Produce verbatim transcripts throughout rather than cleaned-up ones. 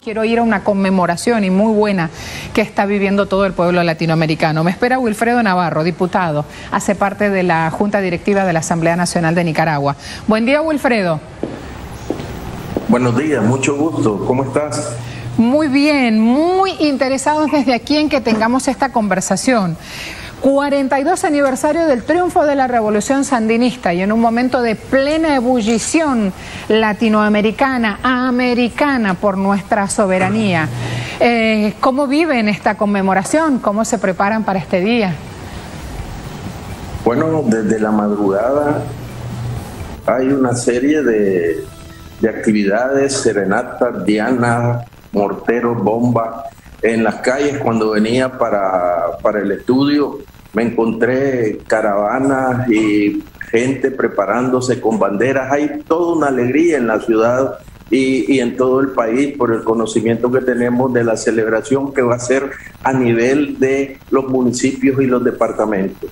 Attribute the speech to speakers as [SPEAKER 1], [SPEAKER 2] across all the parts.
[SPEAKER 1] Quiero ir a una conmemoración y muy buena que está viviendo todo el pueblo latinoamericano. Me espera Wilfredo Navarro, diputado, hace parte de la Junta Directiva de la Asamblea Nacional de Nicaragua. Buen día, Wilfredo.
[SPEAKER 2] Buenos días, mucho gusto. ¿Cómo estás?
[SPEAKER 1] Muy bien, muy interesados desde aquí en que tengamos esta conversación. cuarenta y dos aniversario del triunfo de la Revolución Sandinista y en un momento de plena ebullición latinoamericana, americana por nuestra soberanía. Eh, ¿Cómo viven esta conmemoración? ¿Cómo se preparan para este día?
[SPEAKER 2] Bueno, desde la madrugada hay una serie de, de actividades, serenatas, dianas, morteros, bombas. En las calles, cuando venía para, para el estudio, me encontré caravanas y gente preparándose con banderas. Hay toda una alegría en la ciudad y, y en todo el país por el conocimiento que tenemos de la celebración que va a ser a nivel de los municipios y los departamentos.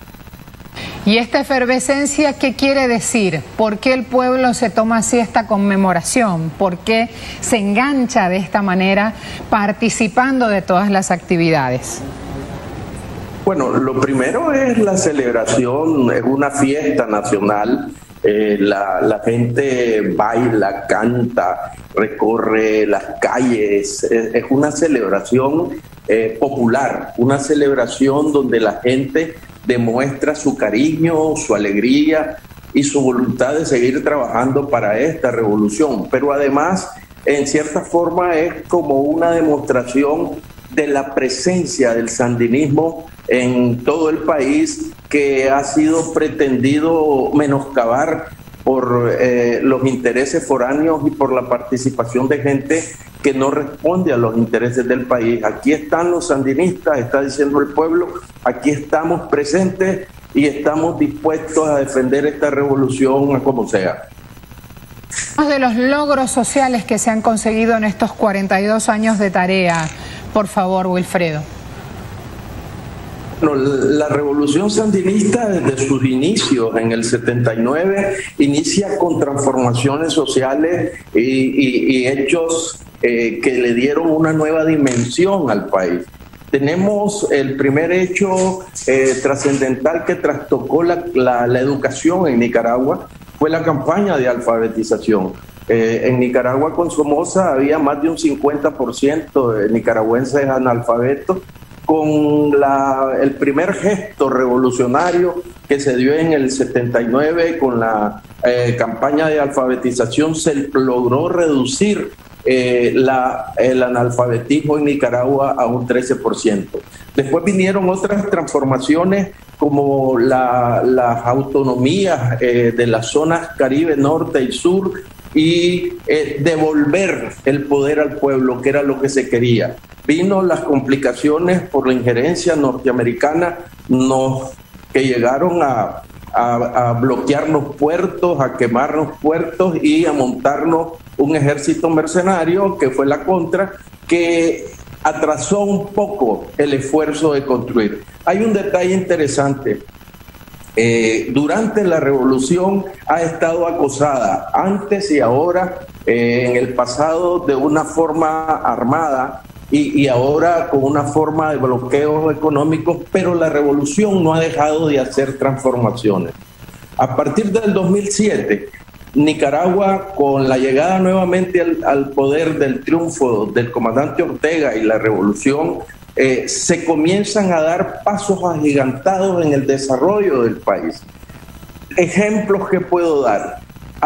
[SPEAKER 1] ¿Y esta efervescencia qué quiere decir? ¿Por qué el pueblo se toma así esta conmemoración? ¿Por qué se engancha de esta manera participando de todas las actividades?
[SPEAKER 2] Bueno, lo primero es la celebración, es una fiesta nacional. Eh, la, la gente baila, canta, recorre las calles. Es, es una celebración eh, popular, una celebración donde la gente demuestra su cariño, su alegría y su voluntad de seguir trabajando para esta revolución. Pero además, en cierta forma, es como una demostración de la presencia del sandinismo en todo el país, que ha sido pretendido menoscabar por eh, los intereses foráneos y por la participación de gente que no responde a los intereses del país. Aquí están los sandinistas, está diciendo el pueblo, aquí estamos presentes y estamos dispuestos a defender esta revolución a como sea.
[SPEAKER 1] De los logros sociales que se han conseguido en estos cuarenta y dos años de tarea, por favor, Wilfredo.
[SPEAKER 2] Bueno, la revolución sandinista desde sus inicios en el setenta y nueve inicia con transformaciones sociales y, y, y hechos eh, que le dieron una nueva dimensión al país. Tenemos el primer hecho eh, trascendental que trastocó la, la, la educación en Nicaragua, fue la campaña de alfabetización. Eh, en Nicaragua con Somoza había más de un cincuenta por ciento de nicaragüenses analfabetos. Con la, el primer gesto revolucionario que se dio en el setenta y nueve con la eh, campaña de alfabetización, se logró reducir eh, la, el analfabetismo en Nicaragua a un trece por ciento. Después vinieron otras transformaciones como la, las autonomías eh, de las zonas Caribe Norte y Sur y eh, devolver el poder al pueblo, que era lo que se quería. Vino las complicaciones por la injerencia norteamericana nos, que llegaron a, a, a bloquearnos puertos, a quemarnos puertos y a montarnos un ejército mercenario, que fue la contra, que atrasó un poco el esfuerzo de construir. Hay un detalle interesante. Eh, durante la revolución ha estado acosada, antes y ahora, eh, en el pasado de una forma armada, Y, y ahora con una forma de bloqueos económicos, pero la revolución no ha dejado de hacer transformaciones. A partir del dos mil siete, Nicaragua, con la llegada nuevamente al, al poder del triunfo del comandante Ortega y la revolución, eh, se comienzan a dar pasos agigantados en el desarrollo del país. Ejemplos que puedo dar.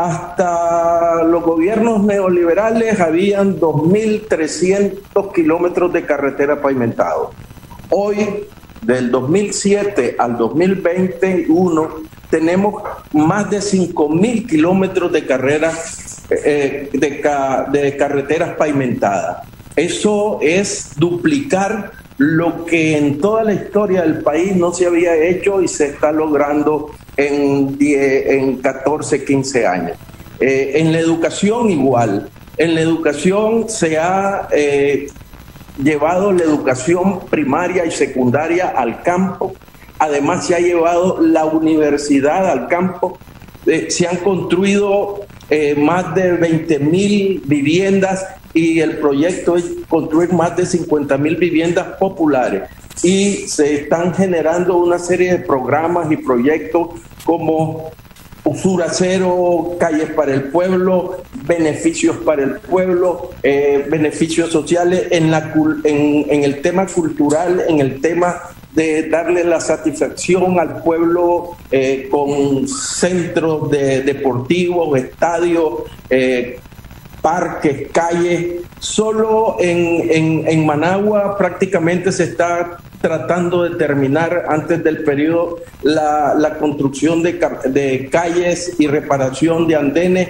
[SPEAKER 2] Hasta los gobiernos neoliberales habían dos mil trescientos kilómetros de carretera pavimentados. Hoy, del dos mil siete al dos mil veintiuno, tenemos más de cinco mil kilómetros de, carreras, eh, de, ca de carreteras pavimentadas. Eso es duplicar lo que en toda la historia del país no se había hecho y se está logrando en, diez, en catorce, quince años. Eh, en la educación igual. En la educación se ha eh, llevado la educación primaria y secundaria al campo. Además se ha llevado la universidad al campo. Eh, se han construido eh, más de veinte mil viviendas y el proyecto es construir más de cincuenta mil viviendas populares. Y se están generando una serie de programas y proyectos como Usura Cero, Calles para el Pueblo, Beneficios para el Pueblo, eh, beneficios sociales en, la, en, en el tema cultural, en el tema de darle la satisfacción al pueblo eh, con centros de, deportivos, estadios, eh, parques, calles. Solo en, en, en Managua prácticamente se está tratando de terminar antes del periodo la, la construcción de, de calles y reparación de andenes,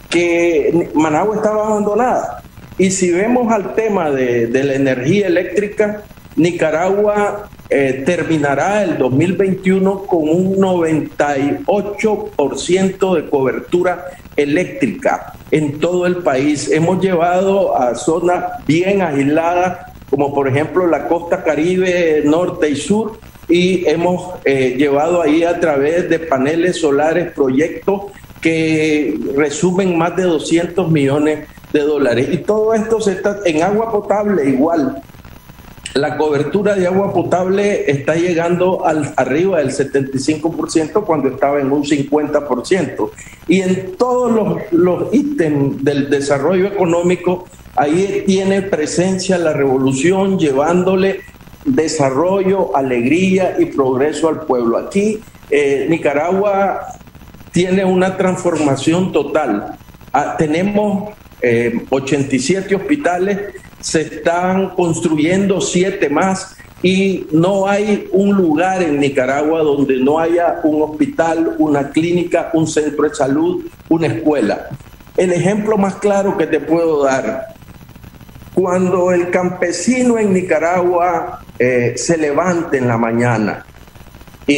[SPEAKER 2] que Managua estaba abandonada. Y si vemos al tema de, de la energía eléctrica, Nicaragua eh, terminará el dos mil veintiuno con un noventa y ocho por ciento de cobertura eléctrica en todo el país. Hemos llevado a zonas bien aisladas, como por ejemplo la costa Caribe norte y sur, y hemos eh, llevado ahí a través de paneles solares proyectos que resumen más de doscientos millones de dólares. Y todo esto se está en agua potable igual. La cobertura de agua potable está llegando al, arriba del setenta y cinco por ciento cuando estaba en un cincuenta por ciento. Y en todos los, los ítems del desarrollo económico, ahí tiene presencia la revolución, llevándole desarrollo, alegría y progreso al pueblo. Aquí eh, Nicaragua tiene una transformación total. Ah, tenemos eh, ochenta y siete hospitales, se están construyendo siete más y no hay un lugar en Nicaragua donde no haya un hospital, una clínica, un centro de salud, una escuela. El ejemplo más claro que te puedo dar: cuando el campesino en Nicaragua eh, se levanta en la mañana y,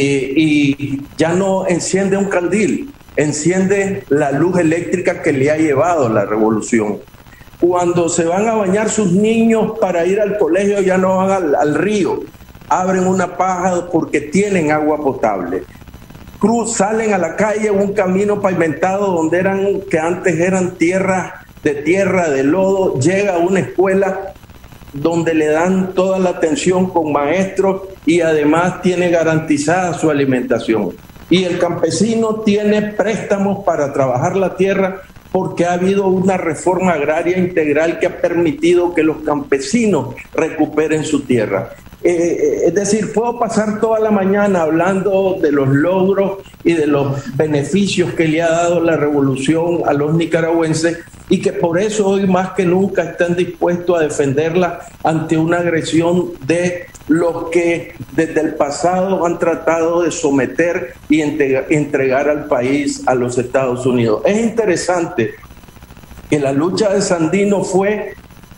[SPEAKER 2] y ya no enciende un candil, enciende la luz eléctrica que le ha llevado la revolución. Cuando se van a bañar sus niños para ir al colegio, ya no van al, al río, abren una paja porque tienen agua potable. Cruz, salen a la calle, un camino pavimentado donde eran, que antes eran tierras de tierra, de lodo, llega a una escuela donde le dan toda la atención con maestros y además tiene garantizada su alimentación. Y el campesino tiene préstamos para trabajar la tierra porque ha habido una reforma agraria integral que ha permitido que los campesinos recuperen su tierra. Eh, es decir, puedo pasar toda la mañana hablando de los logros y de los beneficios que le ha dado la revolución a los nicaragüenses y que por eso hoy más que nunca están dispuestos a defenderla ante una agresión de los que desde el pasado han tratado de someter y entregar al país a los Estados Unidos. Es interesante que la lucha de Sandino fue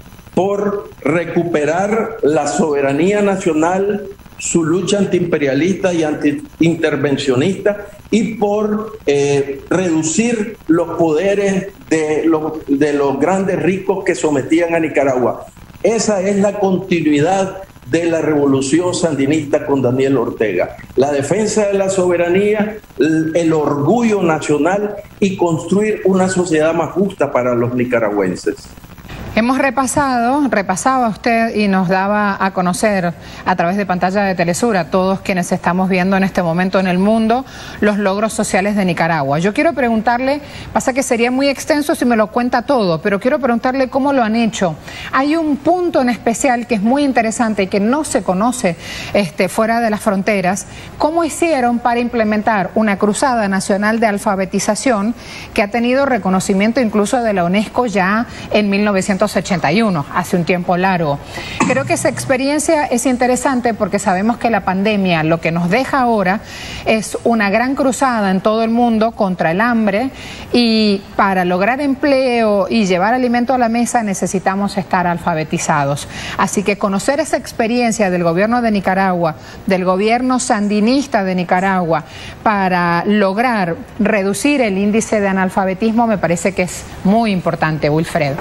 [SPEAKER 2] por recuperar la soberanía nacional, su lucha antiimperialista y antiintervencionista, y por eh, reducir los poderes de los, de los grandes ricos que sometían a Nicaragua. Esa es la continuidad de la revolución sandinista con Daniel Ortega. La defensa de la soberanía, el, el orgullo nacional y construir una sociedad más justa para los nicaragüenses.
[SPEAKER 1] Hemos repasado, repasaba usted y nos daba a conocer a través de pantalla de Telesur a todos quienes estamos viendo en este momento en el mundo los logros sociales de Nicaragua. Yo quiero preguntarle, pasa que sería muy extenso si me lo cuenta todo, pero quiero preguntarle cómo lo han hecho. Hay un punto en especial que es muy interesante y que no se conoce este, fuera de las fronteras. ¿Cómo hicieron para implementar una cruzada nacional de alfabetización que ha tenido reconocimiento incluso de la UNESCO ya en mil novecientos ochenta y uno, hace un tiempo largo? Creo que esa experiencia es interesante porque sabemos que la pandemia lo que nos deja ahora es una gran cruzada en todo el mundo contra el hambre, y para lograr empleo y llevar alimento a la mesa necesitamos estar alfabetizados. Así que conocer esa experiencia del gobierno de Nicaragua, del gobierno sandinista de Nicaragua, para lograr reducir el índice de analfabetismo me parece que es muy importante, Wilfredo.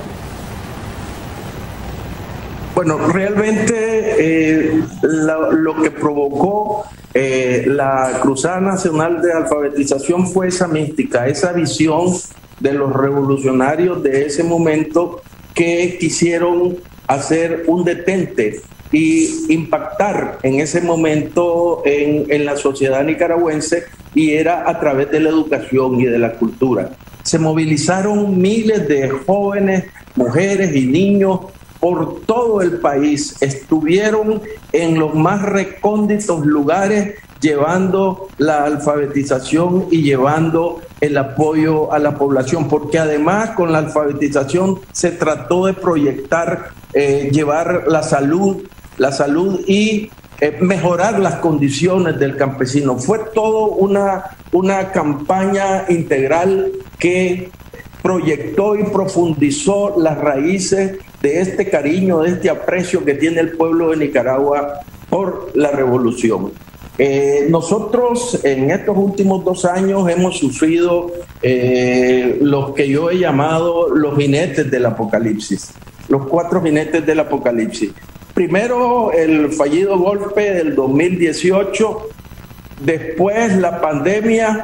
[SPEAKER 2] Bueno, realmente eh, la, lo que provocó eh, la Cruzada Nacional de Alfabetización fue esa mística, esa visión de los revolucionarios de ese momento que quisieron hacer un detente y impactar en ese momento en, en la sociedad nicaragüense, y era a través de la educación y de la cultura. Se movilizaron miles de jóvenes, mujeres y niños por todo el país, estuvieron en los más recónditos lugares llevando la alfabetización y llevando el apoyo a la población, porque además con la alfabetización se trató de proyectar, eh, llevar la salud, la salud y eh, mejorar las condiciones del campesino. Fue todo una, una campaña integral que proyectó y profundizó las raíces de este cariño, de este aprecio que tiene el pueblo de Nicaragua por la revolución. Eh, nosotros en estos últimos dos años hemos sufrido eh, los que yo he llamado los jinetes del apocalipsis, los cuatro jinetes del apocalipsis. Primero el fallido golpe del dos mil dieciocho, después la pandemia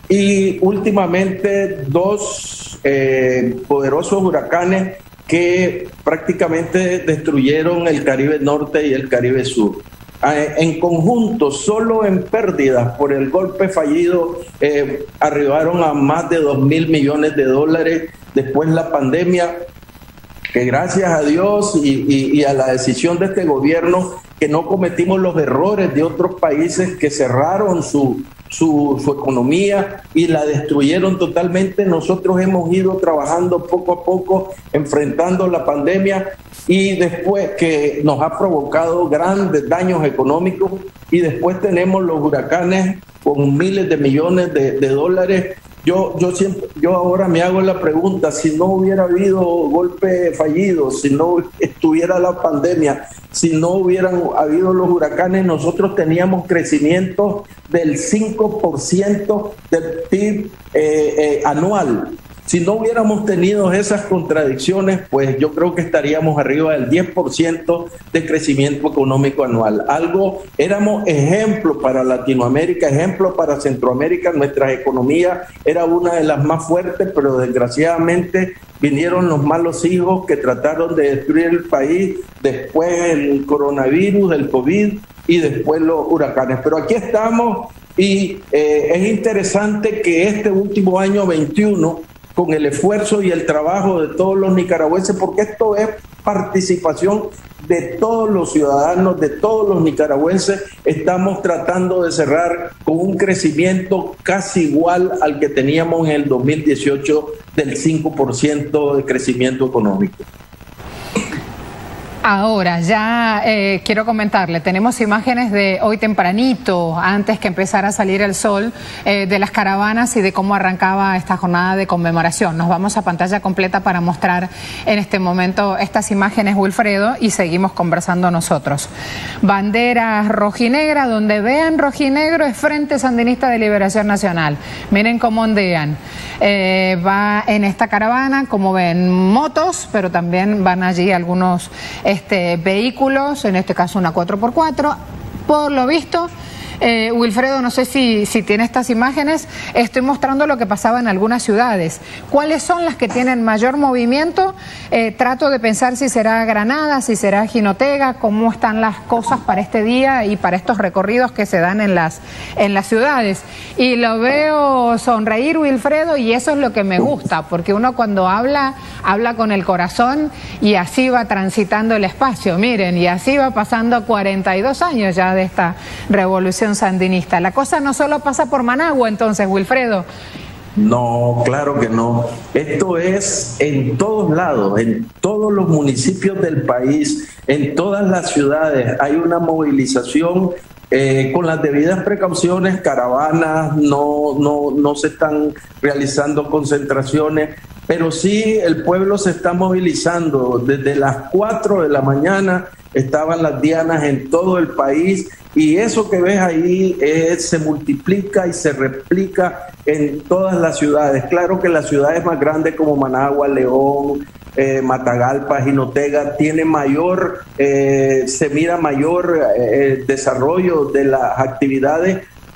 [SPEAKER 2] y últimamente dos eh, poderosos huracanes que prácticamente destruyeron el Caribe Norte y el Caribe Sur. En conjunto, solo en pérdidas por el golpe fallido, eh, arribaron a más de dos mil millones de dólares. Después la pandemia, que gracias a Dios y, y, y a la decisión de este gobierno, que no cometimos los errores de otros países que cerraron su, su, su economía y la destruyeron totalmente. Nosotros hemos ido trabajando poco a poco, enfrentando la pandemia, y después que nos ha provocado grandes daños económicos, y después tenemos los huracanes con miles de millones de, de dólares. Yo, yo, siempre, yo ahora me hago la pregunta, si no hubiera habido golpe fallido, si no estuviera la pandemia, si no hubieran habido los huracanes, nosotros teníamos crecimiento del cinco por ciento del P I B eh, eh, anual. Si no hubiéramos tenido esas contradicciones, pues yo creo que estaríamos arriba del diez por ciento de crecimiento económico anual. Algo, éramos ejemplo para Latinoamérica, ejemplo para Centroamérica. Nuestra economía era una de las más fuertes, pero desgraciadamente vinieron los malos hijos que trataron de destruir el país, después el coronavirus, el COVID y después los huracanes. Pero aquí estamos y eh, es interesante que este último año veintiuno, con el esfuerzo y el trabajo de todos los nicaragüenses, porque esto es participación de todos los ciudadanos, de todos los nicaragüenses, estamos tratando de cerrar con un crecimiento casi igual al que teníamos en el dos mil dieciocho del cinco por ciento de crecimiento económico.
[SPEAKER 1] Ahora, ya eh, quiero comentarle, tenemos imágenes de hoy tempranito, antes que empezara a salir el sol, eh, de las caravanas y de cómo arrancaba esta jornada de conmemoración. Nos vamos a pantalla completa para mostrar en este momento estas imágenes, Wilfredo, y seguimos conversando nosotros. Banderas rojinegra, donde vean rojinegro es Frente Sandinista de Liberación Nacional. Miren cómo ondean. Eh, va en esta caravana, como ven, motos, pero también van allí algunos Este, vehículos, en este caso una cuatro por cuatro, por lo visto. Eh, Wilfredo, no sé si, si tiene estas imágenes, estoy mostrando lo que pasaba en algunas ciudades. ¿Cuáles son las que tienen mayor movimiento? Eh, trato de pensar si será Granada, si será Jinotega, cómo están las cosas para este día y para estos recorridos que se dan en las, en las ciudades. Y lo veo sonreír, Wilfredo, y eso es lo que me gusta, porque uno cuando habla, habla con el corazón y así va transitando el espacio. Miren, y así va pasando cuarenta y dos años ya de esta revolución sandinista. La cosa no solo pasa por Managua, entonces, Wilfredo.
[SPEAKER 2] No, claro que no. Esto es en todos lados, en todos los municipios del país, en todas las ciudades. Hay una movilización eh, con las debidas precauciones, caravanas, no, no, no se están realizando concentraciones, pero sí el pueblo se está movilizando. Desde las cuatro de la mañana estaban las dianas en todo el país, y eso que ves ahí es, se multiplica y se replica en todas las ciudades. Claro que las ciudades más grandes como Managua, León, eh, Matagalpa, Jinotega, tiene mayor, eh, se mira mayor eh, desarrollo de las actividades,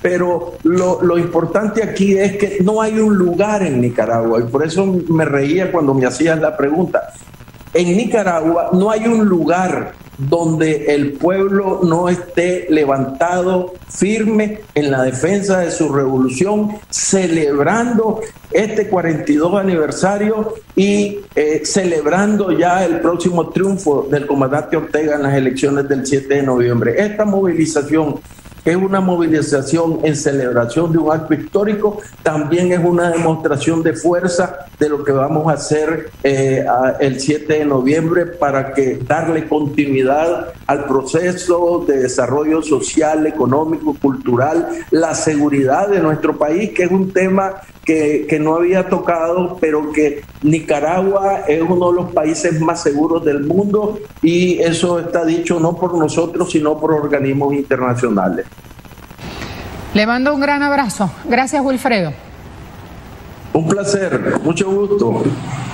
[SPEAKER 2] pero lo, lo importante aquí es que no hay un lugar en Nicaragua, y por eso me reía cuando me hacías la pregunta. En Nicaragua no hay un lugar donde el pueblo no esté levantado firme en la defensa de su revolución, celebrando este cuarenta y dos aniversario y eh, celebrando ya el próximo triunfo del comandante Ortega en las elecciones del siete de noviembre. Esta movilización es una movilización en celebración de un acto histórico, también es una demostración de fuerza de lo que vamos a hacer eh, a, el siete de noviembre para que darle continuidad al proceso de desarrollo social, económico, cultural, la seguridad de nuestro país, que es un tema que, que no había tocado, pero que Nicaragua es uno de los países más seguros del mundo, y eso está dicho no por nosotros, sino por organismos internacionales.
[SPEAKER 1] Le mando un gran abrazo. Gracias, Wilfredo.
[SPEAKER 2] Un placer, mucho gusto.